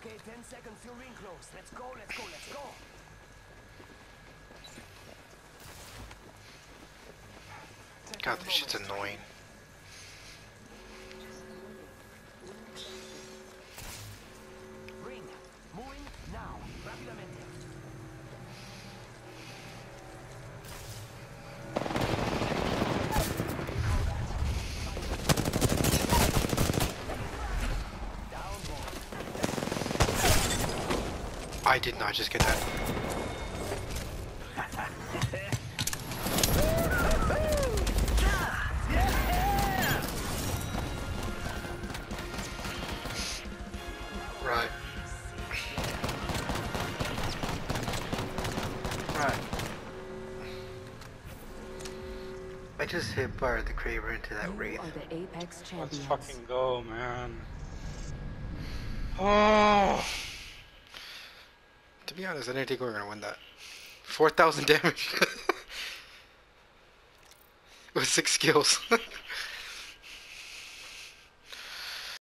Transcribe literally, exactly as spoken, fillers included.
Okay, ten seconds till ring close. Let's go, let's go, let's go. God, this shit's annoying. Ring. Moving now. Rápidamente. I did not just get that. Right. Right. I just hit fire the Kraber into that You wraith. are the Apex Let's champions. fucking go, man. Oh. To be honest, I didn't think we were gonna win that. four thousand damage. With six kills.